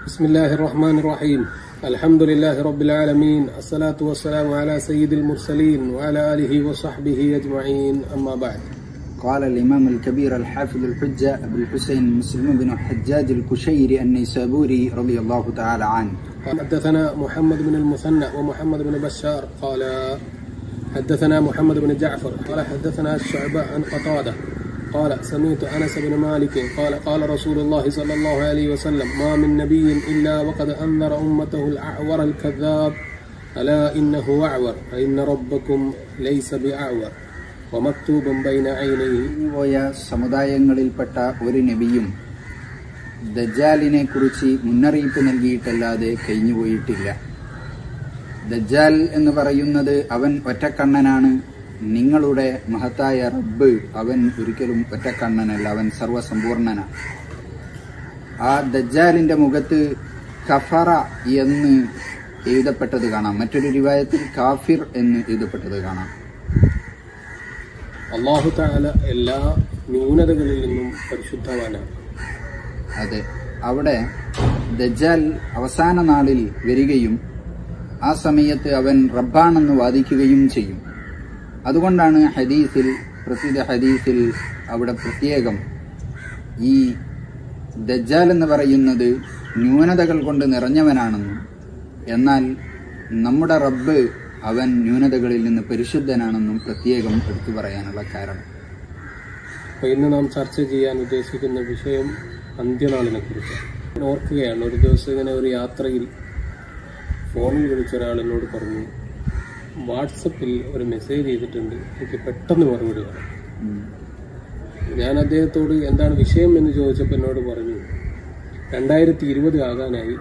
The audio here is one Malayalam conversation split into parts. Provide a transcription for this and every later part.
بسم الله الرحمن الرحيم. الحمد لله رب العالمين. الصلاة والسلام على سيد المرسلين وعلى آله وصحبه أجمعين. أما بعد. قال الإمام الكبير الحافظ الحجة أبو الحسين مسلم بن حجاج القشيري النيسابوري رضي الله تعالى عنه. حدثنا محمد بن المثنى ومحمد بن بشار قال حدثنا محمد بن جعفر قال حدثنا الشعبة عن قتادة قال سمعت أنس بن مالك قال قال رسول الله صلى الله عليه وسلم ما من نبي إلا وقد أنذر أمته الأعور الكذاب ألا إنه أعور فإن ربكم ليس بأعور ومكتوب بين عينيه. പോയ സമുദായങ്ങളിൽപ്പെട്ട ഒരു നബിയും ദജ്ജാലിനെ കുറിച്ച് മുന്നറിയിപ്പ് നൽകിയിട്ടല്ലാതെ കഴിഞ്ഞുപോയിട്ടില്ല. ദജ്ജാൽ എന്ന് പറയുന്നത് അവൻ ഒറ്റക്കണ്ണനാണ്. നിങ്ങളുടെ മഹത്തായ റബ്ബ് അവൻ ഒരിക്കലും ഒറ്റക്കണ്ണനല്ല, അവൻ സർവസമ്പൂർണനാണ്. ആ ദജ്ജാലിന്റെ മുഖത്ത് കഫറ എന്ന് എഴുതപ്പെട്ടത് കാണാം. മറ്റൊരു റിവായത്തിൽ കാഫിർ എന്ന് എഴുതപ്പെട്ടത് കാണാം. അല്ലാഹു തആല എല്ലാ ന്യൂനതകളിൽ നിന്നും പരിശുദ്ധവാനാണ്. അതെ, അവിടെ ദജ്ജാൽ അവസാന നാളിൽ വരികയും ആ സമയത്ത് അവൻ റബ്ബാണെന്ന് വാദിക്കുകയും ചെയ്യും. അതുകൊണ്ടാണ് പ്രസിദ്ധ ഹദീസിൽ അവിടെ പ്രത്യേകം ഈ ദജ്ജാൽ എന്ന് പറയുന്നത് ന്യൂനതകൾ കൊണ്ട് നിറഞ്ഞവനാണെന്നും എന്നാൽ നമ്മുടെ റബ്ബ് അവൻ ന്യൂനതകളിൽ നിന്ന് പരിശുദ്ധനാണെന്നും പ്രത്യേകം എടുത്തു പറയാനുള്ള കാരണം. അപ്പോൾ ഇന്ന് നാം ചർച്ച ചെയ്യാൻ ഉദ്ദേശിക്കുന്ന വിഷയം അന്ത്യനാളിനെ കുറിച്ച്. ഓർക്കുകയാണ്, ഒരു ദിവസം ഇങ്ങനെ ഒരു യാത്രയിൽ ഫോണിൽ വിളിച്ചൊരാൾ എന്നോട് പറഞ്ഞു, വാട്സപ്പിൽ ഒരു മെസ്സേജ് ചെയ്തിട്ടുണ്ട്, എനിക്ക് പെട്ടെന്ന് മറുപടി വേണം. ഞാൻ അദ്ദേഹത്തോട് എന്താണ് വിഷയം എന്ന് ചോദിച്ചപ്പോൾ എന്നോട് പറഞ്ഞു 2020 ആകാനായി,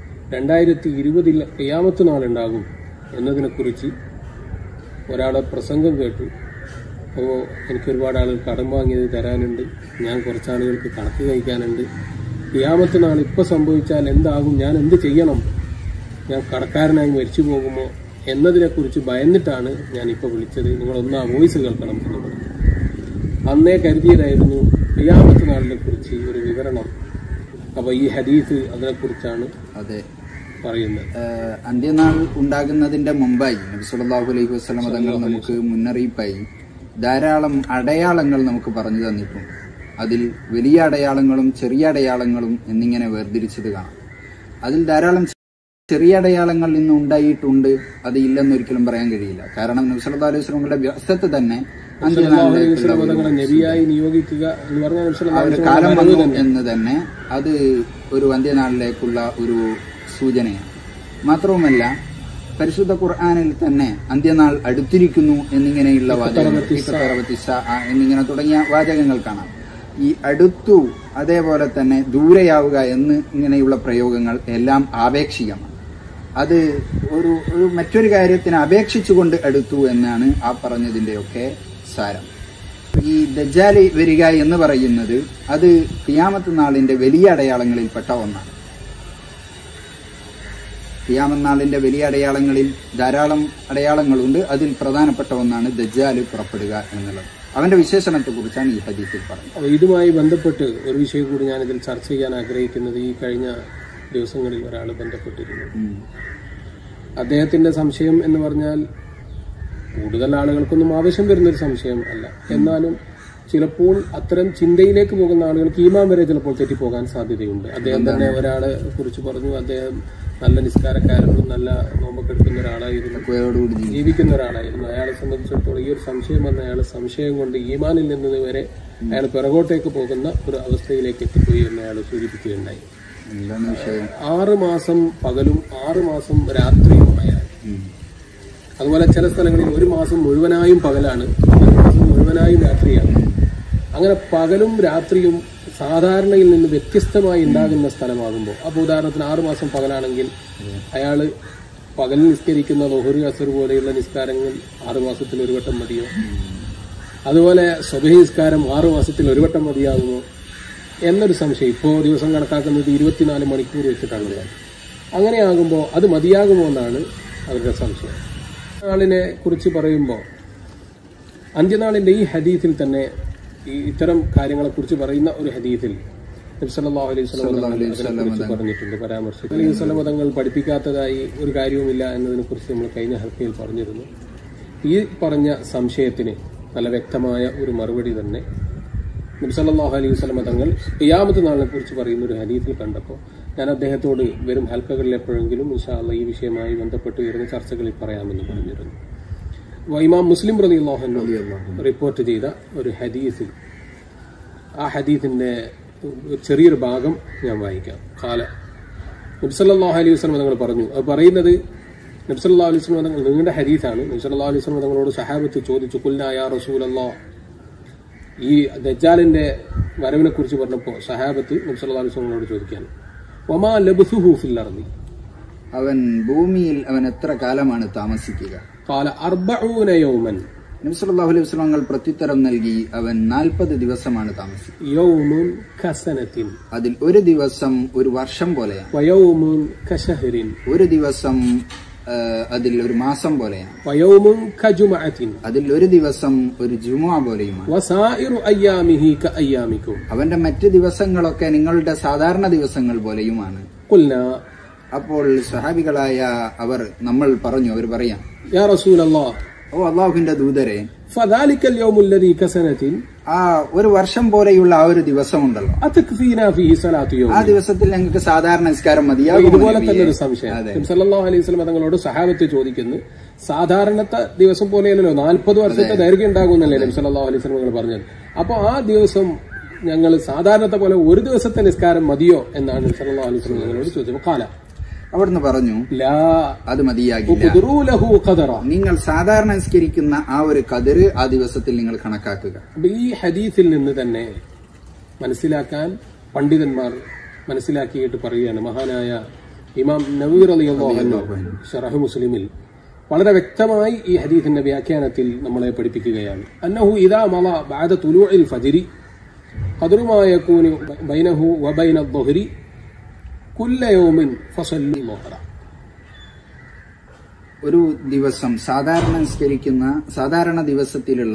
2020 ഖിയാമത്ത് നാളുണ്ടാകും എന്നതിനെക്കുറിച്ച് ഒരാളെ പ്രസംഗം കേട്ടു. അപ്പോൾ എനിക്ക് ഒരുപാട് ആളുകൾ കടം വാങ്ങിയത് തരാനുണ്ട്, ഞാൻ കുറച്ചാളുകൾക്ക് കണക്ക് കഴിക്കാനുണ്ട്, ഖിയാമത്ത് നാൾ ഇപ്പോൾ സംഭവിച്ചാൽ എന്താകും, ഞാൻ എന്ത് ചെയ്യണം, ഞാൻ കടക്കാരനായി മരിച്ചു പോകുമോ എന്നതിനെക്കുറിച്ച് ഭയന്നിട്ടാണ് ഞാനിപ്പോൾ വിളിച്ചത്, നിങ്ങളൊന്ന് ആ വോയിസ് കേൾക്കണം എന്ന് പറഞ്ഞു. അന്നേ കരുതിയതായിരുന്നു ഖിയാമത്ത് നാളിനെ കുറിച്ച് ഒരു വിവരണം. അപ്പോൾ ഈ ഹദീസ് അതിനെക്കുറിച്ചാണ് പറയുന്നത്. അന്ത്യനാൾ ഉണ്ടാകുന്നതിന്റെ മുമ്പായി നബി സല്ലല്ലാഹു അലൈഹി വസല്ലം തങ്ങൾ നമുക്ക് മുന്നറിയിപ്പായി ധാരാളം അടയാളങ്ങൾ നമുക്ക് പറഞ്ഞു തന്നിട്ടുണ്ട്. അതിൽ വലിയ അടയാളങ്ങളും ചെറിയ അടയാളങ്ങളും എന്നിങ്ങനെ വേർതിരിച്ചത് കാണാം. അതിൽ ധാരാളം ചെറിയ അടയാളങ്ങൾ ഇന്ന് ഉണ്ടായിട്ടുണ്ട്, അത് ഇല്ലെന്ന് ഒരിക്കലും പറയാൻ കഴിയില്ല. കാരണം നബി സല്ലല്ലാഹു അലൈഹി വസല്ലമയുടെ വ്യവസ്ഥ തന്നെ നബിയായി നിയോഗിക്കുക എന്ന് പറഞ്ഞാൽ കാലം വന്നു എന്ന് തന്നെ അത് ഒരു അന്ത്യനാളിലേക്കുള്ള ഒരു സൂചനയാണ്. മാത്രവുമല്ല പരിശുദ്ധ ഖുർആനിൽ തന്നെ അന്ത്യനാൾ അടുത്തിരിക്കുന്നു എന്നിങ്ങനെയുള്ള വാചകങ്ങൾ, എന്നിങ്ങനെ തുടങ്ങിയ വാചകങ്ങൾ കാണാം. ഈ അടുത്തു, അതേപോലെ തന്നെ ദൂരെയാവുക എന്ന് ഇങ്ങനെയുള്ള പ്രയോഗങ്ങൾ എല്ലാം ആപേക്ഷികമാണ്. അത് ഒരു മറ്റൊരു കാര്യത്തിന് അപേക്ഷിച്ചുകൊണ്ട് അടുത്തു എന്നാണ് ആ പറഞ്ഞതിന്റെയൊക്കെ സാരം. ഈ ദജ്ജാലി വരിക എന്ന് പറയുന്നത് അത് ഖിയാമത്ത് നാളിന്റെ വലിയ അടയാളങ്ങളിൽപ്പെട്ട ഒന്നാണ്. ഖിയാമത്ത് നാളിന്റെ വലിയ അടയാളങ്ങളിൽ ധാരാളം അടയാളങ്ങളുണ്ട്. അതിൽ പ്രധാനപ്പെട്ട ഒന്നാണ് ദജ്ജാല് പുറപ്പെടുക എന്നുള്ളത്. അവന്റെ വിശേഷണത്തെ കുറിച്ചാണ് ഈ ഹദീസിൽ പറയുന്നത്. ഇതുമായി ബന്ധപ്പെട്ട് ഒരു വിഷയം കൂടി ഞാനിതിൽ ചർച്ച ചെയ്യാൻ ആഗ്രഹിക്കുന്നത്, ഈ കഴിഞ്ഞ ദിവസങ്ങളിൽ ഒരാൾ ബന്ധപ്പെട്ടിരുന്നു. അദ്ദേഹത്തിന്റെ സംശയം എന്ന് പറഞ്ഞാൽ കൂടുതൽ ആളുകൾക്കൊന്നും ആവശ്യം വരുന്നൊരു സംശയം അല്ല, എന്നാലും ചിലപ്പോൾ അത്തരം ചിന്തയിലേക്ക് പോകുന്ന ആളുകൾക്ക് ഈമാൻ വരെ ചിലപ്പോൾ തെറ്റിപ്പോകാൻ സാധ്യതയുണ്ട്. അദ്ദേഹം തന്നെ ഒരാളെ കുറിച്ച് പറഞ്ഞു, അദ്ദേഹം നല്ല നിസ്കാരക്കാരനും നല്ല നോമ്പൊക്കെ എടുക്കുന്ന ഒരാളായിരുന്നു, ജീവിക്കുന്ന ഒരാളായിരുന്നു. അയാളെ സംബന്ധിച്ചിടത്തോളം ഈ ഒരു സംശയം വന്ന അയാൾ സംശയം കൊണ്ട് ഈമാനിൽ നിന്ന് വരെ അയാൾ പിറകോട്ടേക്ക് പോകുന്ന ഒരു അവസ്ഥയിലേക്ക് എത്തിപ്പോയി എന്ന് അയാൾ സൂചിപ്പിക്കുകയുണ്ടായി. 6 മാസം പകലും 6 മാസം രാത്രിയുമായാൽ, അതുപോലെ ചില സ്ഥലങ്ങളിൽ 1 മാസം മുഴുവനായും പകലാണ്, 1 മാസം മുഴുവനായും രാത്രിയാണ്. അങ്ങനെ പകലും രാത്രിയും സാധാരണയിൽ നിന്ന് വ്യത്യസ്തമായി ഉണ്ടാകുന്ന സ്ഥലമാകുമ്പോൾ, അപ്പോൾ ഉദാഹരണത്തിന് 6 മാസം പകലാണെങ്കിൽ അയാൾ പകൽ നിസ്കരിക്കുന്ന ളുഹ്ർ അസ്ർ പോലെയുള്ള നിസ്കാരങ്ങൾ 6 മാസത്തിൽ 1 വട്ടം മതിയോ? അതുപോലെ സുബ്ഹി നിസ്കാരം 6 മാസത്തിൽ 1 വട്ടം മതിയാകുമോ എന്നൊരു സംശയം. ഇപ്പോൾ ദിവസം കണക്കാക്കുന്നത് 24 മണിക്കൂർ വെച്ചിട്ടാണുള്ളത്. അങ്ങനെയാകുമ്പോൾ അത് മതിയാകുമോ എന്നാണ് അവരുടെ സംശയം. നാളിനെ കുറിച്ച് പറയുമ്പോൾ അന്ത്യനാളിന്റെ ഈ ഹദീസിൽ തന്നെ ഈ ഇത്തരം കാര്യങ്ങളെക്കുറിച്ച് പറയുന്ന ഒരു ഹദീസിൽ നബി സല്ലല്ലാഹു അലൈഹി വസല്ലം പറഞ്ഞിട്ടുണ്ട്, പരാമർശിച്ചു. അലൈഹി വസല്ലം തങ്ങൾ പഠിപ്പിക്കാത്തതായി ഒരു കാര്യവുമില്ല എന്നതിനെ കുറിച്ച് നമ്മൾ കഴിഞ്ഞ ഹൽക്കയിൽ പറഞ്ഞിരുന്നു. ഈ പറഞ്ഞ സംശയത്തിന് നല്ല വ്യക്തമായ ഒരു മറുപടി തന്നെ നബി സല്ലല്ലാഹു അലൈഹി വസല്ലം തങ്ങൾ ഖിയാമത്ത് നാളിനെ കുറിച്ച് പറയുന്ന ഒരു ഹദീസിൽ കണ്ടപ്പോൾ ഞാൻ അദ്ദേഹത്തോട് വരും ഹൽക്കകളിൽ എപ്പോഴെങ്കിലും ഇൻഷാ അല്ലാഹ് ഈ വിഷയമായി ബന്ധപ്പെട്ട് വരുന്ന ചർച്ചകളിൽ പറയാമെന്ന് പറഞ്ഞിരുന്നു. ഇമാം മുസ്ലിം റളിയല്ലാഹു അൻഹു റിപ്പോർട്ട് ചെയ്ത ഒരു ഹദീസിൽ, ആ ഹദീസിന്റെ ചെറിയൊരു ഭാഗം ഞാൻ വായിക്കാം. ഖാല, നബി സല്ലല്ലാഹു അലൈഹി വസല്ലം തങ്ങൾ പറഞ്ഞു. അത് പറയുന്നത് നബി സല്ലല്ലാഹു അലൈഹി വസല്ലം തങ്ങൾ, നീണ്ട ഹദീസാണ്. നബി സല്ലല്ലാഹു അലൈഹി വസല്ലം തങ്ങളോട് സഹാബത്ത് ചോദിച്ചു, ഖുൽനാ യാ റസൂലല്ലാഹ്, ഈ ദജ്ജാലിന്റെ വരവിനെ കുറിച്ച് പറഞ്ഞപ്പോൾ സഹാബത്ത് നബി സല്ലല്ലാഹു അലൈഹി വസല്ലമയോട് ചോദിക്കാൻ, വമാ ലബ്സുഹു ഫിൽ അർദി, അവൻ ഭൂമിയിൽ അവൻ എത്ര കാലമാണ് താമസിക്കുക? ഖാല 40 യൗമൻ, നബി സല്ലല്ലാഹു അലൈഹി വസല്ലം പ്രത്യുത്തരം നൽകി, അവൻ 40 ദിവസമാണ് താമസിക്കുക. യൗമുൻ കസനത്തിൻ, അതിൽ ഒരു ദിവസം ഒരു വർഷം പോലെയാണ്. വയൗമുൻ കശഹരിൻ, ഒരു ദിവസം അതിൽ ഒരു മാസം പോലെയാണ്. വയൗമുൻ കജുമഅത്തിൻ, അതിൽ ഒരു ദിവസം ഒരു ജുമുഅ പോലെയുമാണ്. വസായിറു അയ്യാമിഹി കഅയ്യാമികും, അവന്റെ മറ്റ് ദിവസങ്ങളൊക്കെ നിങ്ങളുടെ സാധാരണ ദിവസങ്ങൾ പോലെയുമാണ്. ഖുൽനാ, അപ്പോൾ സഹാബികളായ അവർ അവർ പറയാം, യാ റസൂലല്ലാഹ്, ഓ അല്ലാഹുവിന്റെ ദൂതരെ, ഫദാലിക്കൽ യൗമുൽ ലദീ കസനത്തിൻ, ആ ഒരു വർഷം പോലെയുള്ള ആ ഒരു ദിവസമുണ്ടല്ലോ, അതക്ഫീനാ ഫീഹി സലാത്തു യൗം, ആ ദിവസത്തിൽ ഞങ്ങൾക്ക് സാധാരണ നിസ്കാരം മതിയാകും. ഇതുപോലെ തന്നെ ഒരു സംശയം നബി സല്ലല്ലാഹു അലൈഹി വസല്ലം തങ്ങളോട് സഹാബത്ത് ചോദിക്കുന്നു. സാധാരണത്തെ ദിവസം പോലെയല്ലോ, 40 വർഷത്തെ ദൈർഘ്യം ഉണ്ടാകുന്നല്ലേ നബി സല്ലല്ലാഹു അലൈഹി വസല്ലം തങ്ങൾ പറഞ്ഞത്. അപ്പൊ ആ ദിവസം ഞങ്ങൾ സാധാരണത്തെ പോലെ ഒരു ദിവസത്തെ നിസ്കാരം മതിയോ എന്നാണ് നബി സല്ലല്ലാഹു അലൈഹി വസല്ലം തങ്ങളോട് ചോദിച്ചത്. ഖാല, അവിടുന്ന് പറഞ്ഞു, ലാ, അത് മതിയാകില്ല, നിങ്ങൾ സാധാരണ നിസ്കരിക്കുന്ന ആ ഒരു ഖദർ ആ ദിവസത്തിൽ നിങ്ങൾ കണക്കാക്കുക. ഈ ഹദീസിൽ നിന്ന് തന്നെ മനസ്സിലാക്കാൻ പണ്ഡിതന്മാർ മനസ്സിലാക്കിയിട്ട് പറയുകയാണ്. മഹാനായ ഇമാം നവവി റളിയല്ലാഹു അൻഹു ശറഹ് മുസ്ലിമിൽ വളരെ വ്യക്തമായി ഈ ഹദീസിന്റെ വ്യാഖ്യാനത്തിൽ നമ്മളെ പഠിപ്പിക്കുകയാണ്. അന്നഹു ഇദാ മള ബഅദ തുലൂഇൽ ഫജ്രി ഖദറു മാ യകൂനു ബൈനഹു വബൈന അദ്ദുഹ്രി കുല്ല യൗമിൻ ഫസല്ലി മുഹറ. ഒരു ദിവസം സാധാരണ നിസ്കരിക്കുന്ന സാധാരണ ദിവസത്തിലുള്ള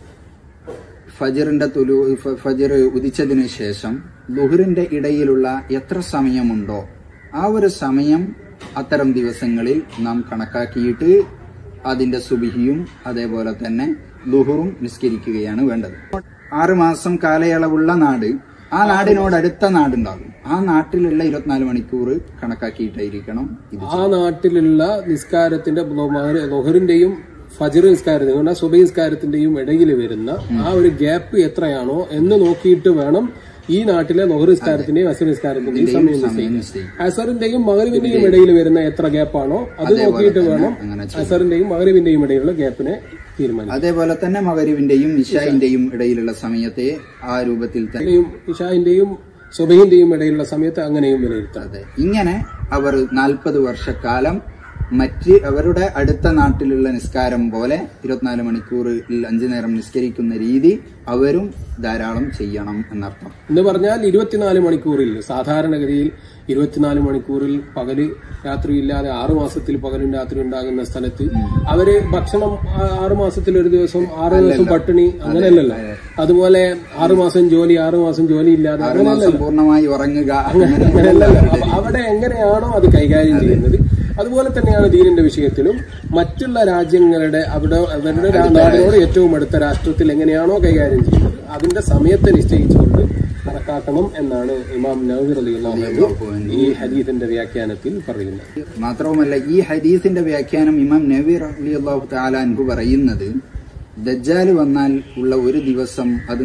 ഫജ്ർ ഉദിച്ചതിനു ശേഷം ളുഹ്റിന്റെ ഇടയിലുള്ള എത്ര സമയമുണ്ടോ ആ ഒരു സമയം അത്തരം ദിവസങ്ങളിൽ നാം കണക്കാക്കിയിട്ട് അതിന്റെ സുബ്ഹിയും അതേപോലെ തന്നെ ളുഹ്റും നിസ്കരിക്കുകയാണ് വേണ്ടത്. 6 മാസം കാലയളവുള്ള നാട്, ആ നാടിനോട് അടുത്ത നാടുണ്ടാകും, ആ നാട്ടിലുള്ള 24 മണിക്കൂർ കണക്കാക്കിയിട്ടായിരിക്കണം ആ നാട്ടിലുള്ള നിസ്കാരത്തിന്റെ ളുഹറിന്റെയും ഫജ്ർ നിസ്കാരത്തിനും സുബഹി നിസ്കാരത്തിന്റെയും ഇടയിൽ വരുന്ന ആ ഒരു ഗ്യാപ്പ് എത്രയാണോ എന്ന് നോക്കിയിട്ട് വേണം ഈ നാട്ടിലെ ളുഹർ നിസ്കാരത്തിന്റെയും അസർ നിസ്കാരത്തിന്റെയും സമയം നിശ്ചയിക്കും. അസറിന്റെയും മഗ്രിബിന്റെയും ഇടയിൽ വരുന്ന എത്ര ഗ്യാപ്പാണോ അത് നോക്കിയിട്ട് വേണം അസറിന്റെയും മഗ്രിബിന്റെയും ഇടയിലുള്ള ഗ്യാപ്പിനെ തീരുമാനിക്കും. അതേപോലെ തന്നെ മഗ്രിബിന്റെയും ഇശാഇന്റെയും ഇടയിലുള്ള സമയത്തെ ആ രൂപത്തിൽ തന്നെ ഇശാഇന്റെയും സുബഹിന്റെയും ഇടയിലുള്ള സമയത്ത് അങ്ങനെയും വിലയിരുത്താതെ ഇങ്ങനെ അവർ 40 വർഷക്കാലം മറ്റ് അവരുടെ അടുത്ത നാട്ടിലുള്ള നിസ്കാരം പോലെ 24 മണിക്കൂറിൽ 5 നേരം നിസ്കരിക്കുന്ന രീതി അവരും ധാരാളം ചെയ്യണം എന്നർത്ഥം. എന്ന് പറഞ്ഞാൽ 24 മണിക്കൂറിൽ സാധാരണഗതിയിൽ 24 മണിക്കൂറിൽ പകല് രാത്രിയില്ലാതെ 6 മാസത്തിൽ പകലും രാത്രി ഉണ്ടാകുന്ന സ്ഥലത്ത് അവര് ഭക്ഷണം 6 മാസത്തിൽ ഒരു ദിവസം 6 ദിവസം പട്ടിണി അങ്ങനെയല്ലല്ലോ. അതുപോലെ 6 മാസം ജോലി 6 മാസം ജോലി ഇല്ലാതെ പൂർണ്ണമായി ഉറങ്ങുക അങ്ങനെയല്ലല്ലോ. അവിടെ എങ്ങനെയാണോ അത് കൈകാര്യം ചെയ്യുന്നത് അതുപോലെ തന്നെയാണ് ദീനിന്റെ വിഷയത്തിലും മറ്റുള്ള രാജ്യങ്ങളുടെ അവരുടെ നാടിനോട് ഏറ്റവും അടുത്ത രാഷ്ട്രത്തിൽ എങ്ങനെയാണോ കൈകാര്യം ചെയ്യുന്നത് അതിന്റെ സമയത്തെ നിശ്ചയിച്ചുകൊണ്ട് കണക്കാക്കണം എന്നാണ് ഇമാം നവവി റളിയല്ലാഹു അൻഹു ഈ ഹദീസിന്റെ വ്യാഖ്യാനത്തിൽ പറയുന്നത്. മാത്രവുമല്ല ഈ ഹദീസിന്റെ വ്യാഖ്യാനം ഇമാം നവവി റളിയല്ലാഹു തആല അൻഹു പറയുന്നത് ദജ്ജാൽ വന്നാൽ ഉള്ള ഒരു ദിവസം അത്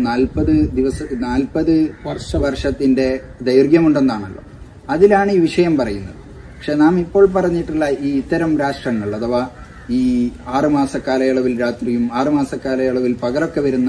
40 വർഷത്തിന്റെ ദൈർഘ്യമുണ്ടെന്നാണല്ലോ. അതിലാണ് ഈ വിഷയം പറയുന്നത്. പക്ഷെ നാം ഇപ്പോൾ പറഞ്ഞിട്ടുള്ള ഈ ഇത്തരം രാഷ്ട്രങ്ങൾ അഥവാ ഈ 6 മാസ കാലയളവിൽ രാത്രിയും 6 മാസ കാലയളവിൽ പകലൊക്കെ വരുന്ന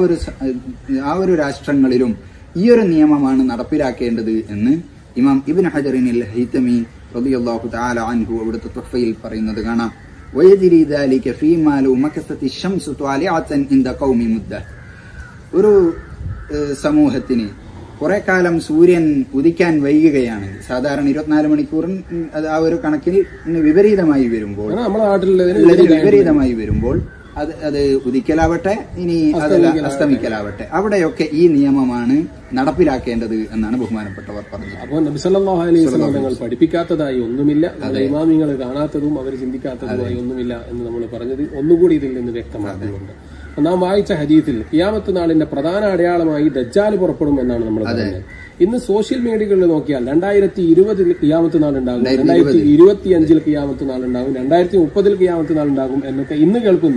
ആ ഒരു രാഷ്ട്രങ്ങളിലും ഈ ഒരു നിയമമാണ് നടപ്പിലാക്കേണ്ടത് എന്ന് ഇമാം ഇബ്നു ഹജറിനിൽ ഹൈതമി റളിയല്ലാഹു തആല അൻഹു അവിടുത്തെ തുഹ്ഫയിൽ പറയുന്നത് കാണാം. വയജിരി ദാലിക ഫീമാ ലൗ മകസത്തി ശംസു ത്വാലിഅതൻ ഇൻദ ഖൗമി മുദ്ദ. ഒരു സമൂഹത്തിന് കുറെ കാലം സൂര്യൻ ഉദിക്കാൻ വൈകുകയാണ്. സാധാരണ 24 മണിക്കൂറിൻ ആ ഒരു കണക്കിൽ വിപരീതമായി വരുമ്പോൾ അത് ഉദിക്കലാവട്ടെ, ഇനി അതല്ല അസ്തമിക്കലാവട്ടെ, അവിടെയൊക്കെ ഈ നിയമമാണ് നടപ്പിലാക്കേണ്ടത് എന്നാണ് ബഹുമാനപ്പെട്ടവർ പറഞ്ഞത്. അപ്പോൾ നബി സല്ലല്ലാഹു അലൈഹി വസല്ലം തങ്ങൾ പഠിപ്പിക്കാത്തതായി ഒന്നുമില്ല, ഇമാമിങ്ങൾ കാണാത്തതും അവർ ചിന്തിക്കാത്തതുമായി ഒന്നുമില്ല എന്ന് നമ്മൾ പറഞ്ഞത് ഒന്നുകൂടി ഇതിൽ നിന്ന് വ്യക്തമാക്കുന്നുണ്ട്. നാം വായിച്ച ഹദീസിൽ ഖിയാമത്ത് നാളിന്റെ പ്രധാന അടയാളമായി ദജ്ജാൽ പുറപ്പെടും എന്നാണ് നമ്മൾ പറഞ്ഞത്. ഇന്ന് സോഷ്യൽ മീഡിയകളിൽ നോക്കിയാൽ 2020 ഖിയാമത്ത് നാളുണ്ടാകും, 2025 ഖിയാമത്ത് നാളുണ്ടാകും, 2030 ഖിയാമത്ത് നാളുണ്ടാകും എന്നൊക്കെ ഇന്ന് കേൾക്കുന്നു.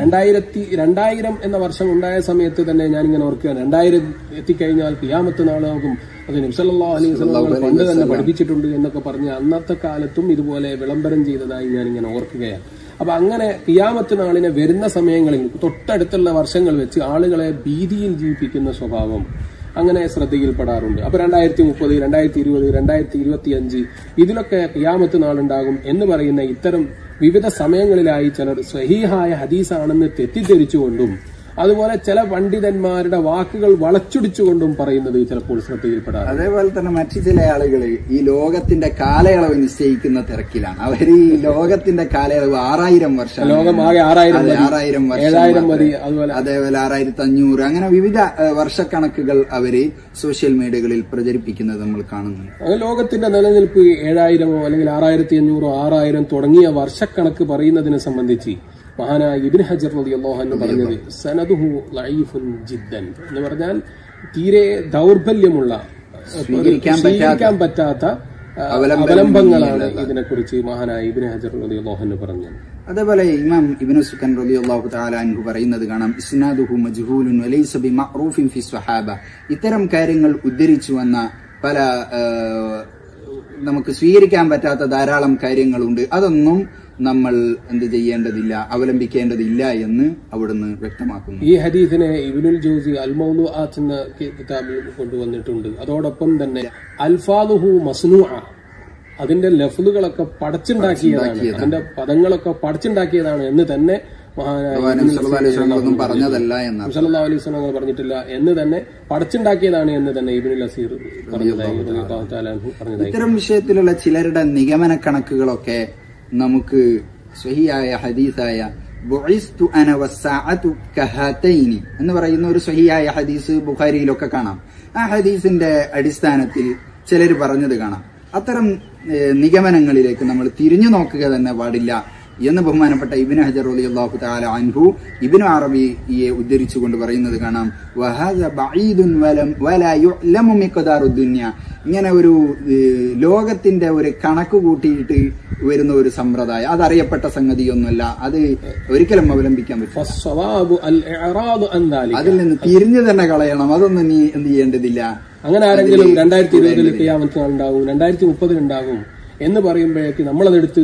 2000 എന്ന വർഷം ഉണ്ടായ സമയത്ത് തന്നെ ഞാനിങ്ങനെ ഓർക്കുക, 2000 എത്തിക്കഴിഞ്ഞാൽ ഖിയാമത്ത് നാളാകും, അത് നബി സല്ലല്ലാഹു അലൈഹി വസല്ലം പണ്ട് തന്നെ പഠിപ്പിച്ചിട്ടുണ്ട് എന്നൊക്കെ പറഞ്ഞ് അന്നത്തെ കാലത്തും ഇതുപോലെ വിളംബരം ചെയ്തതായി ഞാനിങ്ങനെ ഓർക്കുകയാണ്. അപ്പൊ അങ്ങനെ ഖിയാമത്ത് നാളിനെ വരുന്ന സമയങ്ങളിൽ തൊട്ടടുത്തുള്ള വർഷങ്ങൾ വെച്ച് ആളുകളെ ഭീതിയിൽ ജീവിപ്പിക്കുന്ന സ്വഭാവം അങ്ങനെ ശ്രദ്ധയിൽപ്പെടാറുണ്ട്. അപ്പൊ 2030, 2020, 2025 ഇതിലൊക്കെ ഖിയാമത്ത് നാളുണ്ടാകും എന്ന് പറയുന്ന ഇത്തരം വിവിധ സമയങ്ങളിലായി ചിലർ സ്വഹീഹായ ഹദീസാണെന്ന് തെറ്റിദ്ധരിച്ചുകൊണ്ടും അതുപോലെ ചില പണ്ഡിതന്മാരുടെ വാക്കുകൾ വളച്ചൊടിച്ചുകൊണ്ടും പറയുന്നത് ചിലപ്പോൾ ശ്രദ്ധയിൽപ്പെടാറ്. അതേപോലെ തന്നെ മറ്റു ചില ആളുകൾ ഈ ലോകത്തിന്റെ കാലയളവ് നിശ്ചയിക്കുന്ന തിരക്കിലാണ്. അവർ ഈ ലോകത്തിന്റെ കാലയളവ് 6000 വർഷം, ലോകം ആകെ 6000 വർഷം, 7000 മതി, അതുപോലെ 6500 അങ്ങനെ വിവിധ വർഷക്കണക്കുകൾ അവര് സോഷ്യൽ മീഡിയകളിൽ പ്രചരിപ്പിക്കുന്നത് നമ്മൾ കാണുന്നുണ്ട്. ലോകത്തിന്റെ നിലനിൽപ്പ് 7000 അല്ലെങ്കിൽ 6500 6000 തുടങ്ങിയ വർഷക്കണക്ക് പറയുന്നതിനെ സംബന്ധിച്ച് മഹാനായ ഇബ്നു ഹജർ റളിയല്ലാഹു അൻഹു പറഞ്ഞത് സനദുഹു ലഈഫുൻ ജിദ്ദൻ എന്ന് പറഞ്ഞാൽ തീരെ ദൗർബല്യമുള്ള, സ്വീകരിക്കാൻ പറ്റാത്ത അവലംബങ്ങളാണ് ഇതിനെക്കുറിച്ച് മഹാനായ ഇബ്നു ഹജർ റളിയല്ലാഹു അൻഹു പറഞ്ഞത്. അതേപോലെ ഇമാം ഇബ്നു സുക്കൻ റളിയല്ലാഹു തആല അൻഹു പറയുന്നത് കാണാം, ഇസ്നാദുഹു മജ്ഹൂലുൻ വലൈസ ബിമഅറൂഫിൻ ഫി സ്വഹാബ. ഇത്തരം കാര്യങ്ങൾ ഉദ്ധരിച്ചു വന്ന പല നമുക്ക് സ്വീകരിക്കാൻ പറ്റാത്ത ധാരാളം കാര്യങ്ങളുണ്ട്. അതൊന്നും നമ്മൾ എന്ത് ചെയ്യേണ്ടതില്ല, അവലംബിക്കേണ്ടതില്ല എന്ന് അവിടുന്ന് വ്യക്തമാക്കുന്നു. ഈ ഹദീസിനെ ഇബ്നുൽ ജൗസി അൽ മൗലൂആത്ത് എന്ന കിതാബിൽ കൊണ്ടുവന്നിട്ടുണ്ട്. അതോടൊപ്പം തന്നെ അൽഫാദുഹു മസ്നൂഅ, അതിന്റെ ലഫ്ലുകളൊക്കെ പടച്ചുണ്ടാക്കിയതാണ്, അതിന്റെ പദങ്ങളൊക്കെ പടച്ചുണ്ടാക്കിയതാണ് എന്ന് തന്നെ പറഞ്ഞതല്ല എന്ന് സല്ലല്ലാഹു അലൈഹി വസല്ലം പറഞ്ഞിട്ടില്ല എന്ന് തന്നെ പടച്ചുണ്ടാക്കിയതാണ് എന്ന് തന്നെ ഇബ്നുൽ അസീർ പറഞ്ഞതായി. ഇത്തരം വിഷയത്തിലുള്ള ചിലരുടെ നിഗമന കണക്കുകളൊക്കെ നമുക്ക് സ്വഹീഹായ ഹദീസായ ബുഇസ്തു അന വസ്സഅതു കഹാതൈനി എന്ന് പറയുന്ന ഒരു സ്വഹീഹായ ഹദീസ് ബുഖാരിയിലൊക്കെ കാണാം. ആ ഹദീസിന്റെ അടിസ്ഥാനത്തിൽ ചിലർ പറഞ്ഞത് കാണാം. അത്തരം നിഗമനങ്ങളിലേക്ക് നമ്മൾ തിരിഞ്ഞു നോക്കുക തന്നെ പാടില്ല എന്ന് ബഹുമാനപ്പെട്ട ഇബ്നു ഹജർ റളിയല്ലാഹു തആല അൻഹു ഇബ്നു അറബിയെ ഉദ്ധരിച്ചുകൊണ്ട് പറയുന്നത് കാണാം, വഹാദ ബഈദുൻ വലാ യുഅലമു മിഖ്ദാറു ദുനിയ. ഇങ്ങനെ ഒരു ലോകത്തിന്റെ ഒരു കണക്ക് കൂട്ടിയിട്ട് വരുന്ന ഒരു സമ്പ്രദായം, അതറിയപ്പെട്ട സംഗതിയൊന്നുമല്ല, അത് ഒരിക്കലും അവലംബിക്കാൻ പറ്റില്ല. അതിൽ നിന്ന് തിരിഞ്ഞു തന്നെ കളയണം, അതൊന്നും നീ എന്ത് ചെയ്യേണ്ടതില്ല. അങ്ങനെ ആരെങ്കിലും 2020 ഖിയാമത്ത് ഉണ്ടാകും, 2030 ഉണ്ടാകും എന്ന് പറയുമ്പോഴേക്ക് നമ്മളതെടുത്ത്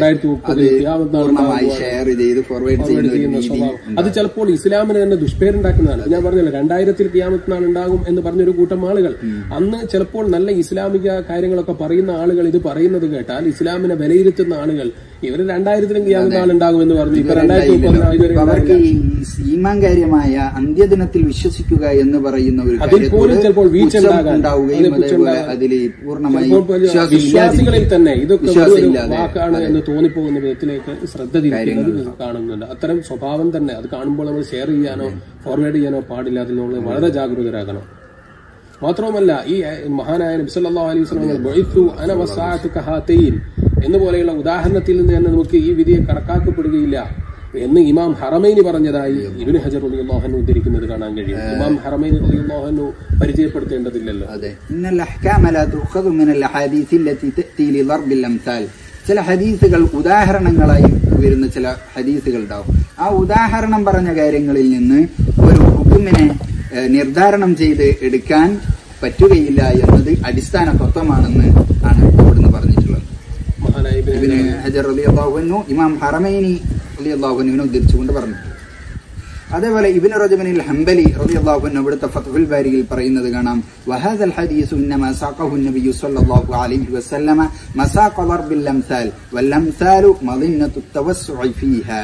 2030 ഷെയർ ചെയ്ത് ഫോർവേഡ് ചെയ്യുന്ന സ്വഭാവം അത് ചിലപ്പോൾ ഇസ്ലാമിന് തന്നെ ദുഷ്പേരുണ്ടാക്കുന്നതാണ്. ഞാൻ പറഞ്ഞല്ലോ 2000 ഖിയാമത്ത് നാൾ ഉണ്ടാകും എന്ന് പറഞ്ഞൊരു കൂട്ടം ആളുകൾ, അന്ന് ചിലപ്പോൾ നല്ല ഇസ്ലാമിക കാര്യങ്ങളൊക്കെ പറയുന്ന ആളുകൾ ഇത് പറയുന്നത് കേട്ടാൽ ഇസ്ലാമിനെ വിലയിരുത്തുന്ന ആളുകൾ ഇവര് 2000 ഖിയാമത്ത് നാൾ ഉണ്ടാകും എന്ന് പറഞ്ഞു, ഇപ്പൊ 2030 അവർക്ക് ഈമാൻകാര്യമായ അന്ത്യദിനത്തിൽ വിശ്വസിക്കുക എന്ന് പറയുന്ന ഒരു അതിൽ പോലും ചിലപ്പോൾ വീഴ്ച ഉണ്ടാവുകയും അതിൽ പൂർണ്ണമായി വിശ്വാസികളിൽ തന്നെ ഇതൊക്കെ ഒരു വാക്കാണ് എന്ന് തോന്നിപ്പോകുന്ന വിധത്തിലേക്ക് ശ്രദ്ധ തിരിക്കുന്നത് കാണുന്നുണ്ട്. അത്തരം സ്വഭാവം തന്നെ അത് കാണുമ്പോൾ നമ്മൾ ഷെയർ ചെയ്യാനോ ഫോർവേഡ് ചെയ്യാനോ പാടില്ല. അതിൽ നമ്മൾ വളരെ ജാഗരൂകരാകണം. മാത്രവുമല്ല ഈ മഹാനായ നബി സല്ലല്ലാഹു അലൈഹി വസല്ലം ബുഇത്തു അന വസ്സഅതു കഹാതൈൻ എന്നുപോലെയുള്ള ഉദാഹരണത്തിൽ നിന്ന് തന്നെ നമുക്ക് ഈ വിധിയെ കണക്കാക്കപ്പെടുകയില്ല എന്ന് ഇമാം ഹറമൈനി പറഞ്ഞതായി ഇബ്നു ഹജർ റളിയല്ലാഹു അൻഹു ഉദ്ധരിക്കുന്നത് കാണാൻ കഴിയും. ഇമാം ഹറമൈനി റളിയല്ലാഹു അൻഹു പരിചയപ്പെടുത്തേണ്ടതില്ലല്ലോ. അതെ, ഇന്നൽ അഹ്കാമ ലാ തുഖദു മിനൽ അഹാദീസ് അല്ലതി തഅതി ലിദർബിൽ അംസാൽ. ചില ഹദീസുകൾ ഉദാഹരണങ്ങളായി വരുന്ന ചില ഹദീസുകൾ ഉണ്ടാവും. ആ ഉദാഹരണം പറഞ്ഞ കാര്യങ്ങളിൽ നിന്ന് ഒരു ഹുക്മിനെ നിർദ്ധാരണം ചെയ്ത് എടുക്കാൻ പറ്റുകയില്ല എന്നത് അടിസ്ഥാന തത്വമാണെന്ന് ആണ് ഇവിടുന്ന് പറഞ്ഞിട്ടുള്ളത്. ഇബ്നു ഹജർ റളിയല്ലാഹു അൻഹു ഇമാം ഹറമൈനി റളിയല്ലാഹു അൻഹുവിനെ ഉദ്ധരിച്ചുകൊണ്ട് പറഞ്ഞു. അതേപോലെ ഇബ്നു റജബിനിൽ ഹംബലി റളിയല്ലാഹു അൻഹു ഇവിടുത്തെ ഫത്ഹുൽ ബാരിയിൽ പറയുന്നത് കാണാം, വഹാദൽ ഹദീസു ഇന്നമാ സഖഹു നബിയ്യു സ്വല്ലല്ലാഹു അലൈഹി വസല്ലമ മസാഖ ദർബിൽ അംസാൽ വൽ അംസാലു മദിന്നത്തു തവസ്സുഇ ഫീഹാ.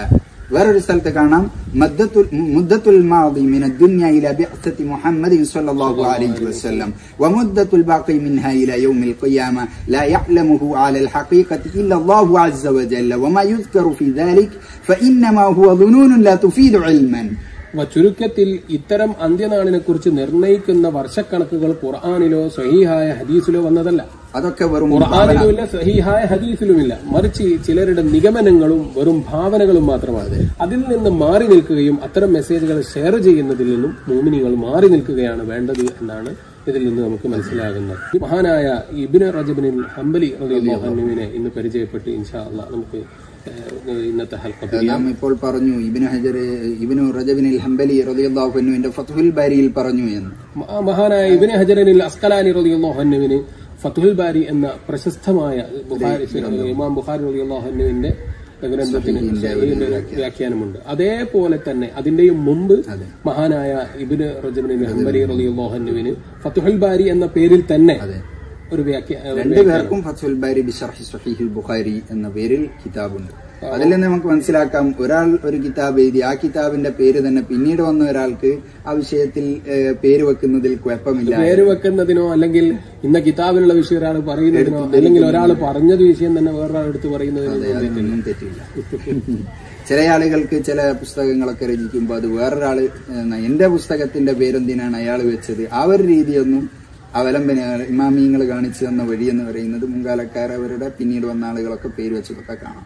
വേറൊരു സ്ഥലത്ത് കാണാം മുദ്ദത്തുൽ മാദി മിന ദുനിയ ഇലാ ബിഅസത്തി മുഹമ്മദിൻ സ്വല്ലല്ലാഹു അലൈഹി വസല്ലം വമുദ്ദത്തുൽ ബാഖി മിൻഹാ ഇലാ യൗമിൽ ഖിയാമ ലാ യഅലമുഹു അലൽ ഹഖീഖത്തി ഇല്ല അല്ലാഹു അസ്സ വജല്ല വമാ യുസ്കറു ഫീ ദാലിക ഫഇന്നമാ ഹുവ ദുനൂനുൻ ലാ തുഫീദു ഇൽമൻ. ചുരുക്കത്തിൽ ഇത്തരം അന്ത്യനാളിനെ കുറിച്ച് നിർണയിക്കുന്ന വർഷക്കണക്കുകൾ ഖുർആനിലോ സ്വഹീഹായ ഹദീസിലോ വന്നതല്ല. അതൊക്കെ വെറും ഖുർആനിലുമില്ല, സ്വഹീഹായ ഹദീസിലുമില്ല. മറിച്ച് ചിലരുടെ നിഗമനങ്ങളും വെറും ഭാവനകളും മാത്രമാണ്. അതിൽ നിന്ന് മാറി നിൽക്കുകയും അത്തരം മെസ്സേജുകൾ ഷെയർ ചെയ്യുന്നതിൽ നിന്നും മുഅ്മിനീങ്ങൾ മാറി നിൽക്കുകയാണ് വേണ്ടത് എന്നാണ് ഇതിൽ നിന്ന് നമുക്ക് മനസ്സിലാകുന്നത്. മഹാനായ ഇബ്നു റജബിനുൽ ഹംബലി റളിയല്ലാഹു അൻഹുവിനെ ഇന്ന് പരിചയപ്പെട്ട് ഇൻഷാ അല്ലാഹ് നമുക്ക് ഇന്നത്തെ ഹൽഖ നാം ഇപ്പോൾ പറഞ്ഞു ഇബ്നു റജബിനുൽ ഹംബലി റളിയല്ലാഹു അൻഹുവിന്റെ ഫത്ഹുൽ ബാരിയിൽ പറഞ്ഞു എന്ന്. മഹാനായ ഇബ്നു ഹജറിൽ അസ്കലാനി റളിയല്ലാഹു അൻഹുവിന് ഫത്ഹുൽ ബാരി എന്ന പ്രശസ്തമായ ഇമാം ബുഖാരി റളിയല്ലാഹു അൻഹുവിന്റെ ഗ്രന്ഥത്തിന് വ്യാഖ്യാനമുണ്ട്. അതേപോലെ തന്നെ അതിന്റെയും മുമ്പ് മഹാനായ ഇബ്നു റജബിനുൽ ഹംബലി റളിയല്ലാഹു അൻഹുവിന് ഫത്ഹുൽ ബാരി എന്ന പേരിൽ തന്നെ ഒരു രണ്ടുപേർക്കും ഫത്ഹുൽ ബാരി ബിശർഹി സ്വഹീഹുൽ ബുഖാരി എന്ന പേരിൽ കിതാബുണ്ട്. അതിൽ നിന്ന് നമുക്ക് മനസ്സിലാക്കാം, ഒരാൾ ഒരു കിതാബ് എഴുതി ആ കിതാബിന്റെ പേര് തന്നെ പിന്നീട് വന്ന ഒരാൾക്ക് ആ വിഷയത്തിൽ പേര് വെക്കുന്നതിൽ കുഴപ്പമില്ല. പേര് വെക്കുന്നതിനോ അല്ലെങ്കിൽ ഇന്ന കിതാബിലുള്ള വിഷയം ഒരാൾ പറയുന്നതിനോ അല്ലെങ്കിൽ ഒരാൾ പറഞ്ഞത് വിഷയം തന്നെ വേറൊരാൾ എടുത്ത് പറയുന്നതിനൊന്നും തെറ്റില്ല. ചില ആളുകൾക്ക് ചില പുസ്തകങ്ങളൊക്കെ രചിക്കുമ്പോൾ അത് വേറൊരാള് എന്റെ പുസ്തകത്തിന്റെ പേരെന്തിനാണ് അയാൾ വെച്ചത്, ആ ഒരു രീതിയൊന്നും അവലംബന ഇമാമിയങ്ങൾ കാണിച്ചു തന്ന വഴി എന്ന് പറയുന്നത് മുൻകാലക്കാർ അവരുടെ പിന്നീട് വന്ന ആളുകളൊക്കെ പേര് വെച്ചതൊക്കെ കാണാം.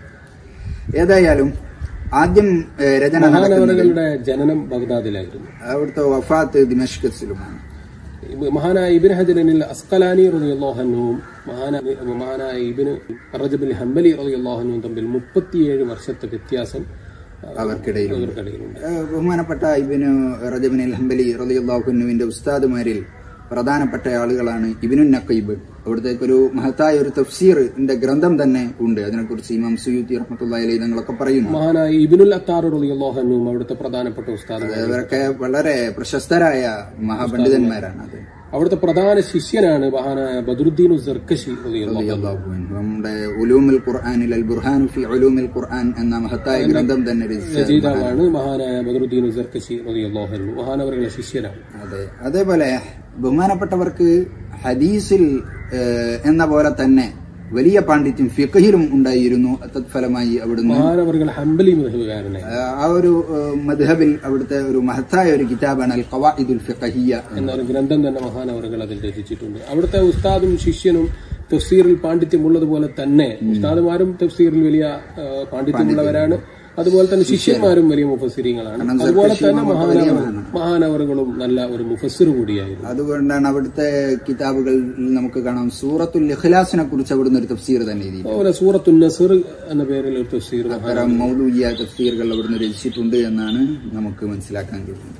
ഏതായാലും ആദ്യം രചന മഹാനവറുകളുടെ ജനനം ബഗ്ദാദിലായിരുന്നു. അവിടുത്തെ വഫാത്ത് ദിമഷ്കസിലുമാണ്. മഹാനായ ഇബ്നു ഹജറിൽ അസ്കലാനി റളിയല്ലാഹു അൻഹുവും മഹാനായ ഇബ്നു റജബിൽ ഹംബലി റളിയല്ലാഹു അൻഹുവും തമ്മിൽ 37 വർഷത്തെ വ്യത്യാസം അവർക്കിടയിലുണ്ട്. ബഹുമാനപ്പെട്ട ഇബ്നു റജബിൽ ഹംബലി റളിയല്ലാഹു അൻഹുവിന്റെ ഉസ്താദുമാരിൽ പ്രധാനപ്പെട്ട ആളുകളാണ് ഇബ്നു നഖീബ്. അവിടത്തേക്ക് ഒരു മഹത്തായ ഒരു തഫ്സീറിന്റെ ഗ്രന്ഥം തന്നെ ഉണ്ട്. അതിനെക്കുറിച്ച് ഇമാം സുയൂത്തി റഹ്മത്തുള്ളാഹി അലൈഹി തങ്ങളൊക്കെ പറയുന്നു. മഹാനായ ഇബ്നുൽ അത്താർ റളിയല്ലാഹു അൻഹു അവിടുത്തെ പ്രധാനപ്പെട്ട ഉസ്താദ്. അവരൊക്കെ വളരെ പ്രശസ്തരായ മഹാപണ്ഡിതന്മാരാണ്. അത് അവിടുത്തെ പ്രധാന ശിഷ്യനാണ് മഹാനായ ബദറുദ്ദീൻ സർക്കശി റളിയല്ലാഹു അൻഹു. നമ്മുടെ ഉലൂമുൽ ഖുർആനിൽ അൽ ബുർഹാൻ ഫി ഉലൂമിൽ ഖുർആൻ എന്ന മഹത്തായ ഗ്രന്ഥം തന്നെ രചയിതാവാണ് മഹാനായ ബദറുദ്ദീൻ സർക്കശി റളിയല്ലാഹു അൻഹു. മഹാനവറുകളുടെ ശിഷ്യനാണ്. അതെ, അതേപോലെ ബഹുമാനപ്പെട്ടവർക്ക് ഹദീസിൽ എന്ന പോലെ തന്നെ വലിയ പാണ്ഡിത്യം ഫിഖഹിലും ഉണ്ടായിരുന്നു. തത്ഫലമായി അവിടുന്ന് ഹംബലി മദ്ഹബുകാരനായി ആ ഒരു മദ്ഹബിൽ അവിടുത്തെ ഒരു മഹത്തായ ഒരു കിതാബാണ് അൽ ഖവാഇദുൽ ഫിഖഹിയ്യ എന്നൊരു ഗ്രന്ഥം തന്നെ മഹാനവറുകൾ അതിൽ രചിച്ചിട്ടുണ്ട്. അവിടുത്തെ ഉസ്താദും ശിഷ്യനും തഫ്സീറിൽ പാണ്ഡിത്യമുള്ളതുപോലെ തന്നെ ഉസ്താദുമാരും തഫ്സീറിൽ വലിയ പാണ്ഡിത്യമുള്ളവരാണ്. അതുപോലെ തന്നെ ശിഷ്യന്മാരും വലിയ മുഫസ്സിരീങ്ങളാണ്. അതുപോലെ തന്നെ മഹാനവറുകളും നല്ല ഒരു മുഫസ്സിർ കൂടിയായിരുന്നു. അതുകൊണ്ടാണ് അവിടുത്തെ കിതാബുകളിൽ നമുക്ക് കാണാം സൂറത്തുൽ ഇഖ്ലാസിനെ കുറിച്ച് അവിടുന്ന് ഒരു തഫ്സീർ തന്നെ അതുപോലെ സൂറത്തുൽ നസ്ർ എന്ന പേരിൽ ഒരു തഫ്സീർ മൗദൂഇയ്യ തഫ്സീറുകൾ അവിടുന്ന് രചിച്ചിട്ടുണ്ട് എന്നാണ് നമുക്ക് മനസ്സിലാക്കാൻ കഴിയുന്നത്.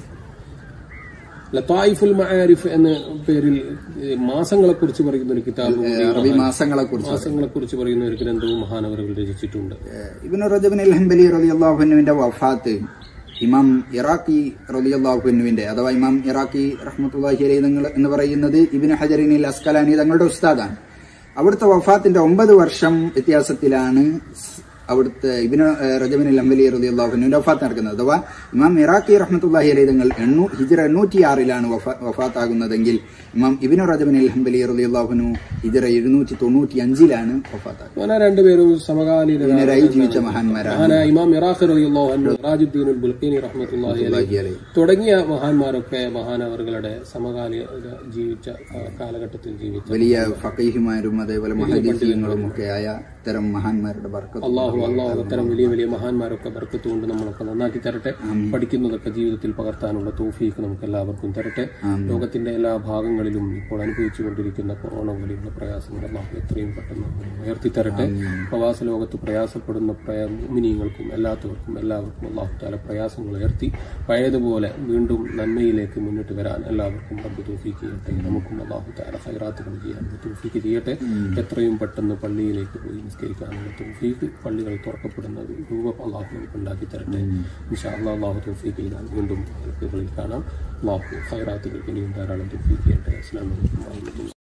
ലതായിഫുൽ മആരിഫ് എന്ന പേരിൽ മാസങ്ങളെ കുറിച്ച് പറയുന്ന ഒരു കിതാബ്, അറബി മാസങ്ങളെ കുറിച്ച് പറയുന്ന ഒരു ഗ്രന്ഥവും മഹാനവറുകൾ രചിച്ചിട്ടുണ്ട്. ഇബ്നു റജബിനുൽ ഹംബലി റളിയല്ലാഹു അൻഹുവിന്റെ വഫാത്ത് ഇമാം ഇറാഖി റളിയല്ലാഹു അൻഹുവിന്റെ അഥവാ ഇമാം ഇറാഖി റഹ്മത്തുള്ളാഹി അലൈഹി എന്ന് പറയുന്നത് ഇബ്നു ഹജറിൽ അസ്കലാനി തങ്ങളുടെ ഉസ്താദാണ്. അവിടുത്തെ വഫാത്തിന്റെ 9 വർഷം വ്യത്യാസത്തിലാണ് അവിടുത്തെ ഇബ്നു റജബിനുൽ ഹംബലി റളിയല്ലാഹു അൻഹുവിന്റെ വഫാത്ത് നടക്കുന്നത്. അഥവാ ഇമാം ഇറാഖി റഹ്മത്തുള്ളാഹി അലൈഹി തങ്ങൾ ഹിജ്റ 806 വഫാത്താകുന്നതെങ്കിൽ ഇമാം ഇബ്നു റജബിനുൽ ഹംബലി റളിയല്ലാഹു അൻഹു ഹിജ്റ 795 വഫാത്താകുന്നത്. രണ്ടുപേരും സമകാലീനരായി ജീവിച്ച മഹാന്മാരാണ്. ഇമാം ഇറാഖി റളിയല്ലാഹു അൻഹു, റാജിദ്ദീനുൽ ബുൽഖീനി റഹ്മത്തുള്ളാഹി അലൈഹി തുടങ്ങിയ മഹാന്മാരൊക്കെ മഹാനവറുകളുടെ സമകാലീന ജീവിച്ച കാലഘട്ടത്തിൽ ജീവിച്ച വലിയ ഫഖീഹുമാരും അതേപോലെ മുഹദ്ദിസീങ്ങളും ഒക്കെ ആയ ഇത്തരം മഹാന്മാരുടെ ബർക്കത്ത് അല്ലാഹു അത്തരം വലിയ വലിയ മഹാന്മാരൊക്കെ ബർക്കത്ത് കൊണ്ട് നമ്മളൊക്കെ നന്നാക്കി തരട്ടെ. പഠിക്കുന്നതൊക്കെ ജീവിതത്തിൽ പകർത്താനുള്ള തൗഫീഖ് നമുക്ക് എല്ലാവർക്കും തരട്ടെ. ലോകത്തിന്റെ എല്ലാ ഭാഗങ്ങളിലും ഇപ്പോൾ അനുഭവിച്ചുകൊണ്ടിരിക്കുന്ന കൊറോണ പോലെയുള്ള പ്രയാസങ്ങൾ അല്ലാഹു എത്രയും പെട്ടെന്ന് ഉയർത്തി തരട്ടെ. പ്രവാസ ലോകത്ത് പ്രയാസപ്പെടുന്ന മുഅ്മിനീങ്ങൾക്കും എല്ലാവർക്കും അല്ലാഹു തആല പ്രയാസങ്ങൾ ഉയർത്തി പഴയതുപോലെ വീണ്ടും നന്മയിലേക്ക് മുന്നിട്ട് വരാൻ എല്ലാവർക്കും റബ്ബ് തൗഫീഖ് ചെയ്യട്ടെ. നമുക്കും അല്ലാഹു തആല ഖൈറാത്തുകൾ ചെയ്യാൻ തൗഫീഖ് ചെയ്യട്ടെ. എത്രയും പെട്ടെന്ന് പള്ളിയിലേക്ക് പോയി നിസ്കരിക്കാനുള്ള തൗഫീഖ്, പള്ളികൾ തുറക്കപ്പെടുന്ന രൂപം അല്ലാഹു നമുക്ക് ഉണ്ടാക്കി തരട്ടെ. ഇൻഷാ അല്ലാഹ് അല്ലാഹു തൗഫീഖ് ചെയ്താൽ വീണ്ടും കാണാം. അല്ലാഹു ഖൈറാത്തുകൾക്ക് ഇനിയും ധാരാളം തൗഫീഖ് ചെയ്യട്ടെ. അസ്സലാമു അലൈക്കും.